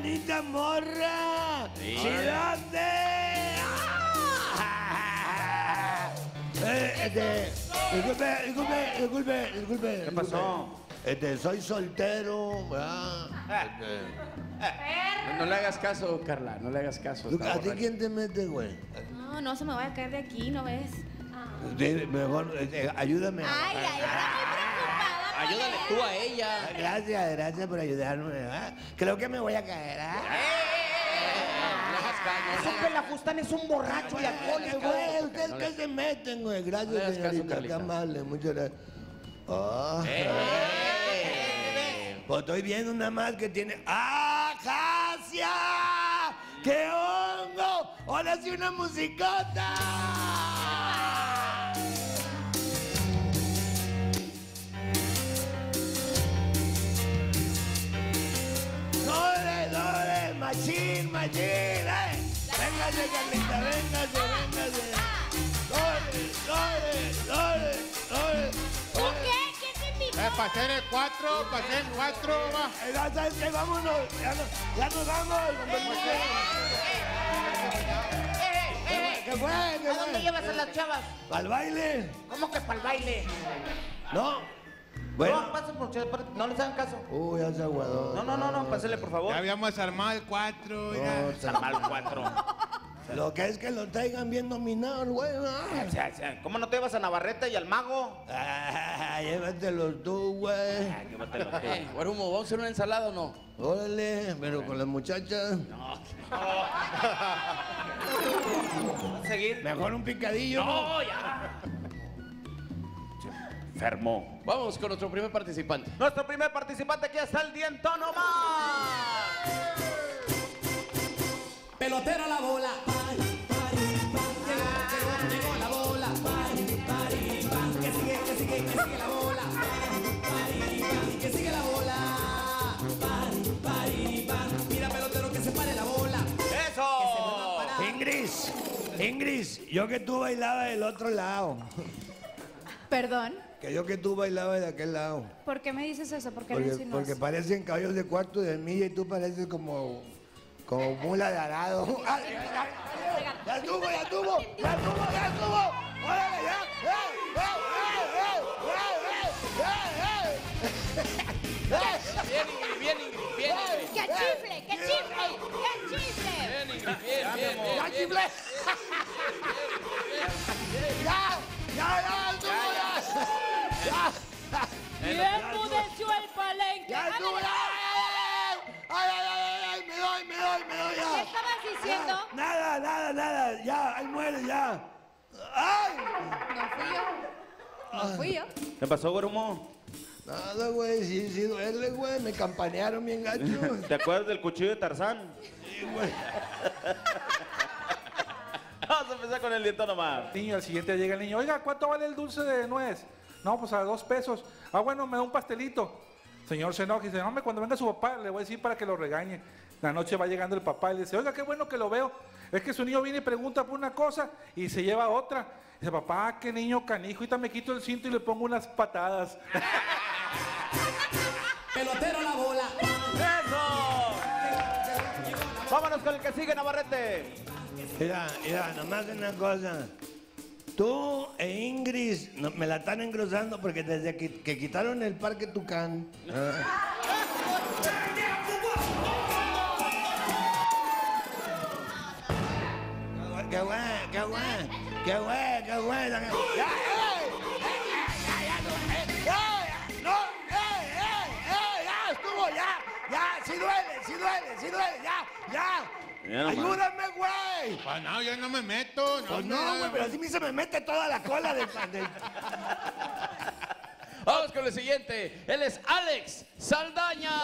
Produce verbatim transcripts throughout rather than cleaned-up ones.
bonita morra! Sí. ¿Sí dónde? Eh, este, disculpe, disculpe, disculpe, disculpe. ¿Qué pasó? Este, soy soltero, ¿verdad? No le hagas caso, Carla, no le hagas caso. Este, está ¿A ti borracho. quién te mete, güey? No, no se me vaya a caer de aquí, ¿no ves? Sí, mejor, este, ayúdame. Ay, ay, está muy preocupada. por Ayúdale él. tú a ella. Gracias, gracias por ayudarme, ¿verdad? Creo que me voy a caer, ¿ah? Ese pelafustán es un borracho y alcohólico. Güey, ¿ustedes qué se meten, güey? No le Gracias, hagas caso, señorita, qué Carlita. amable, muchas gracias. Ah. Pues estoy viendo nada más que tiene... ¡Acacia! ¡Qué hongo! ¡Ahora sí una musicota! ¡Dole, dole! ¡Machín, machín! ¡Eh! ¡Véngase, Carlita! ¡Véngase, véngase! ¡Dole, dole, dole, dole! ¿Tú qué? ¿Quién te invitó? Eh, para hacer el cuatro, para hacer el cuatro, va. Eh, ya sabes que vámonos, ya, no, ya nos vamos. ¿Qué fue? ¿Qué ¿A dónde fue? llevas a las chavas? ¿Al baile? ¿Cómo que para el baile? ¿No? No, Bueno. pasen por no les hagan caso. Uy, ya se aguadó. No, no, no, no, pásele por favor. Ya habíamos armado el cuatro, mira. No, se- Mal cuatro. Lo que es que lo traigan bien dominado, güey. O sea, o sea, ¿cómo no te llevas a Navarrete y al mago? Ah, llévatelos tú, güey. Ah, llévatelo tú. Eh, Guarumo, ¿vamos a hacer una ensalada o no? Órale, pero con las muchachas. ¿Vas a seguir? Mejor un picadillo. No, ya. Enfermo. Vamos con nuestro primer participante. Nuestro primer participante aquí está el dientón Omar. Pelotero a la bola. Llegó, llegó, llegó la bola. Que sigue, que sigue, que sigue la bola. Que sigue la bola. Mira, pelotero, que se pare la bola. ¡Eso! Ingrid, Ingrid, yo que tú bailabas del otro lado. Perdón. Que yo que tú bailabas de aquel lado. ¿Por qué me dices eso? ¿Por qué lo Porque, insinúas? porque parecen caballos de cuarto de milla y tú pareces como, como mula de arado. Ay, ay, ay, ay, ¡Ya estuvo, ya estuvo! ¡Ya estuvo, ya estuvo! ¡Órale, ya! ¡Eh, eh, eh, eh, eh, eh, eh! Bien, Ingrid, bien, Ingrid, bien, Ingrid. ¡Que chifle! ¡Que chifle! ¡Que chifle! Bien, Ingrid, bien, bien, bien. ¡Ya chiflé! ¡Ya! ¡Ya, ya estuvo, ya! ¡Ya! ¡Bien mudeció el palenque! ¡Ya estuvo, ya! ¡Ay, ay, ay, ay! ¡Me doy, me doy, me doy, ya! ¿Qué estabas diciendo? Ya, nada, nada, nada. Ya, ahí muere, ya. ¡Ay! No fui yo. No fui yo. ¿Qué pasó, Guarumo? Nada, güey. Sí, sí duele, güey. Me campanearon bien gacho. ¿Te acuerdas del cuchillo de Tarzán? Sí, güey. Vamos a empezar con el dientón Omar. Niño, al siguiente llega el niño, oiga, ¿cuánto vale el dulce de nuez? No, pues a dos pesos. Ah, bueno, me da un pastelito. Señor se enoja y dice, no, hombre, cuando venga su papá le voy a decir para que lo regañe. La noche va llegando el papá y le dice, oiga, qué bueno que lo veo. Es que su niño viene y pregunta por una cosa y se lleva otra. Dice, papá, qué niño canijo, ahorita me quito el cinto y le pongo unas patadas. Pelotero a la bola. ¡Eso! Vámonos con el que sigue, Navarrete. Mira, mira, nomás una cosa. Tú e Ingrid no, me la están engrosando porque desde que, que quitaron el Parque Tucán. ah, ¡Qué güey, qué güey! ¡Qué güey, qué güey! ¡Ya, ey! ¡Ya, ya, no! ¡Eh, eh, ¡No! ¡Eh, eh, eh! ¡Ya estuvo, ya! ¡Ya! ¡Sí duele, sí duele, sí duele! ¡Ya, ya! Ya nomás. ¡Ayúdame, güey! Pues no, yo no me meto. No, Pues no, me- güey, pero así me se me mete toda la cola del... del... Vamos con el siguiente. Él es Alex Saldaña.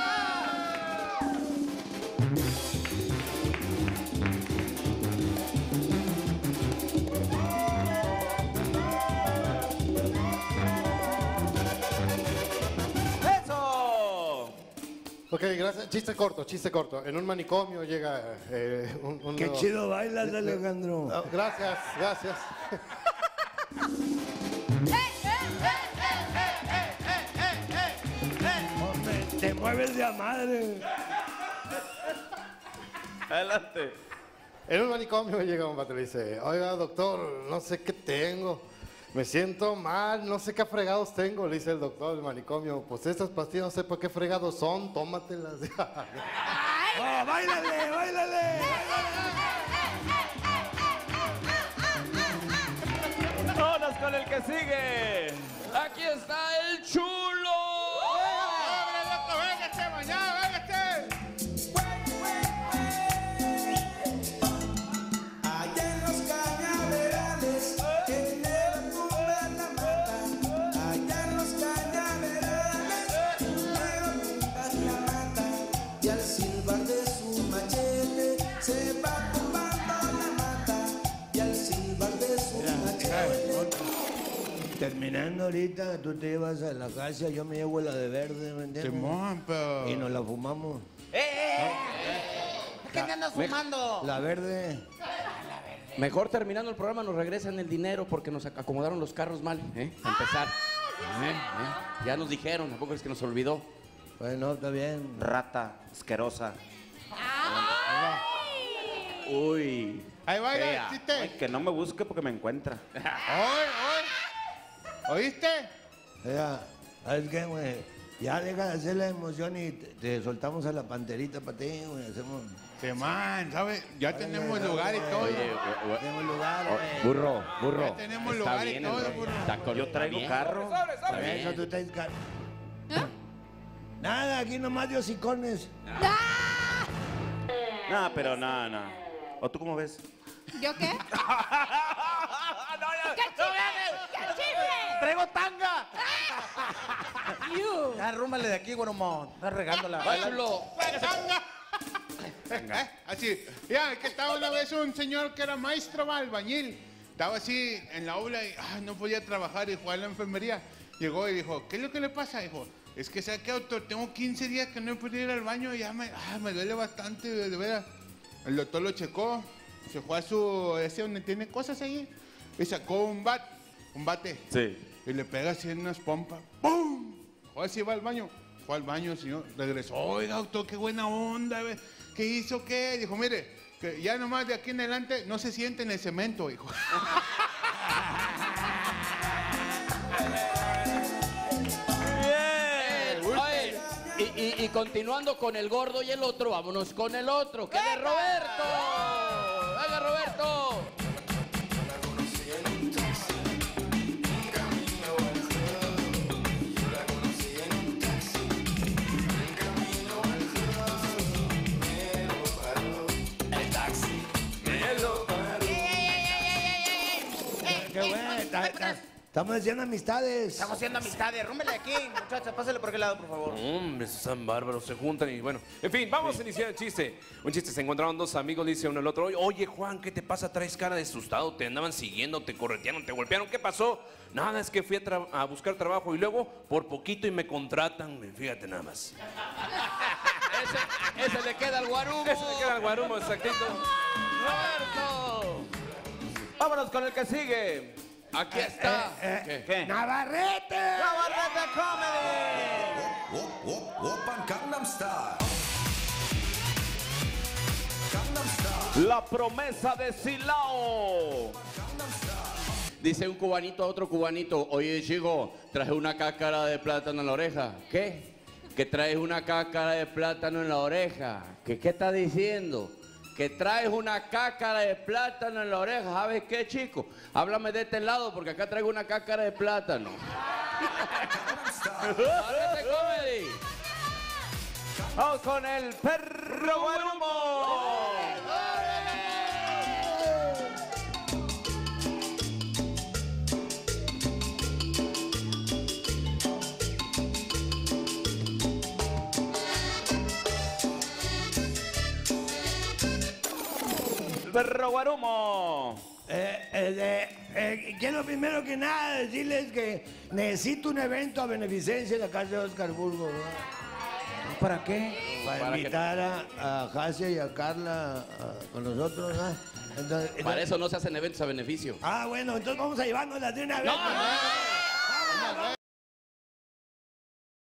¡Eso! Ok, gracias. Chiste corto, chiste corto. En un manicomio llega eh, un, un- ¡Qué chido bailas, Alejandro! No, gracias, gracias. Hombre, te mueves de a madre. Adelante. En un manicomio llega un vato y le dice, oiga, doctor, no sé qué tengo. Me siento mal, no sé qué fregados tengo, le dice el doctor del manicomio. Pues estas pastillas no sé por qué fregados son, tómatelas. ¡Oh, báilale, báilale! Vámonos con el que sigue. Aquí está el chulo. ¡Hombre, loco, véngase, mañana, véngase! Allá en los cañaverales, en el tumba la mata. Allá en los cañaverales, en el tumba la mata. Y al silbar de su machete, se va tumbando la mata. Y al silbar de su machete. Terminando ahorita, tú te llevas a la casa, yo me llevo la de verde, ¿me entiendes? Simón, pero... Y nos la fumamos. ¡Eh, eh! ¿Qué te andas fumando? La verde. Mejor terminando el programa nos regresan el dinero porque nos ac- acomodaron los carros mal, ¿eh? Para empezar. ¿Eh? ¿Eh? Ya nos dijeron, ¿a poco es que nos olvidó? Bueno, está bien. Rata, asquerosa. Uy. Ahí va, Fea. el chiste. Ay, que no me busque porque me encuentra. Oye, oye. ¿Oíste? Ya, ¿sabes qué, güey? Ya deja de hacer la emoción y te, te soltamos a la panterita para ti, güey. Hacemos... Simón, ¿sabes? Ya tenemos lugar y todo. Oye, o- o- Tenemos lugar, güey. burro, burro. Ya tenemos Está lugar y bien, todo, el- burro. está con- Yo traigo está bien. carro. Por eso tú estás... car- Nada, aquí nomás de hocicones. No, pero no, no. ¿O tú cómo ves? ¿Yo qué? ¡Qué chifle! ¡Qué chifle! ¡Traigo tanga! You. Ya, rúmbale de aquí, Guarumón. Estás regándola. Chulo. ¿Eh? Así, ya, que estaba una vez un señor que era maestro, va, albañil. Estaba así en la aula y ah, no podía trabajar y fue a la enfermería. Llegó y dijo, ¿qué es lo que le pasa? Dijo, es que sabe qué, doctor, tengo quince días que no he podido ir al baño y ya me, ah, me duele bastante, de, de veras. El doctor lo checó, se fue a su, ese donde tiene cosas ahí, y sacó un bat, un bate. Sí. Y le pega así en unas pompas. ¡Pum! Fue así, va al baño. Fue al baño el señor, regresó. Oiga, doctor, qué buena onda. ve. ¿Qué hizo qué? Dijo, mire, que ya nomás de aquí en adelante no se siente en el cemento, hijo. Eh, oye, y, y- y continuando con el gordo y el otro, vámonos con el otro, que es de Roberto. ¡Venga, Roberto! Qué bueno, está- está- estamos haciendo amistades. Estamos haciendo amistades. Rúmbele aquí, muchachos. Pásale por aquel lado, por favor. Hombre, están bárbaros, se juntan y bueno. En fin, vamos a iniciar el chiste. Un chiste, se encontraron dos amigos, dice uno al otro, oye Juan, ¿qué te pasa? Traes cara de asustado, te andaban siguiendo, te corretearon, te golpearon, ¿qué pasó? Nada, es que fui a, tra- a buscar trabajo y luego por poquito y me contratan, fíjate nada más. Ese, ese le queda al guarumo. Eso le queda al guarumo, exactito. Roberto. Vámonos con el que sigue. Aquí está. Eh, ¿Qué? ¡Navarrete! ¡Navarrete Comedy! Op, op, open Gangnam Style. Gangnam Style. La promesa de Silao. Dice un cubanito a otro cubanito, oye chico, traje una cáscara de plátano en la oreja. ¿Qué? Que traes una cáscara de plátano en la oreja. ¿Qué, qué está diciendo? Que traes una cáscara de plátano en la oreja. ¿Sabes qué, chico? Háblame de este lado porque acá traigo una cáscara de plátano. Navarrete Comedy. Vamos con el perro Guarumo. El perro Guarumo. Eh, eh, eh, eh, quiero primero que nada decirles que necesito un evento a beneficencia en la casa de Oscar Burgos. ¿no? ¿Para qué? Para, Para que- invitar a, a Jasia y a Carla a- con nosotros. ¿no? Entonces, Para entonces- eso no se hacen eventos a beneficio. Ah, bueno, entonces vamos a llevárnoslas de una vez. No, pues, no, Vámonos,